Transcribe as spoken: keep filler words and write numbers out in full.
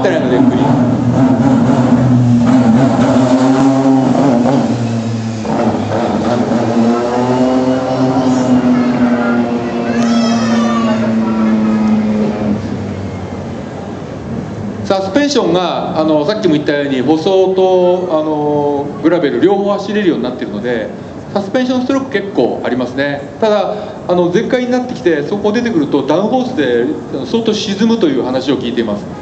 ったないのでゆっくり。サスペンションがあのさっきも言ったように舗装とあのグラベル両方走れるようになっているので、サスペンションストローク結構ありますね。ただあの全開になってきてそこ出てくるとダウンホースで相当沈むという話を聞いています。